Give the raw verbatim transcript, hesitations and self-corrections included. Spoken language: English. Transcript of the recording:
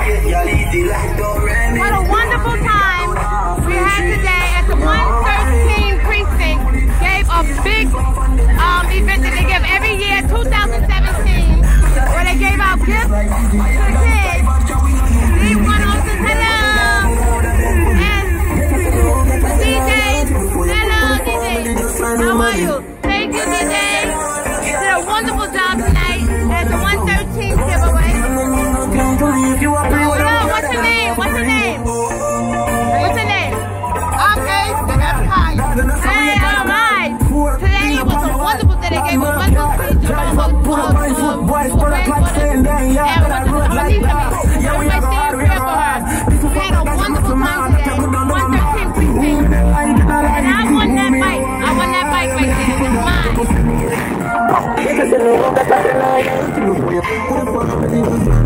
What a wonderful time we had today at the one thirteen precinct. Gave a big um, event that they give every year, two thousand seventeen, where they gave out gifts to the kids. They won also hello. And D J, hello D J. How are you? Thank you D J. You did a wonderful job tonight at the one thirteen giveaway. What's your name? What's your name? What's your name? I'm Ace and that's Kai. Hey, alright. Today was a wonderful day. They gave a wonderful speech about how to put up some boys for the clock saying dang, yeah, but I look like that. Everybody stand prayer for her. We had a wonderful time today. one thirteen precinct. And I won that bike. I won that bike right there. It's mine.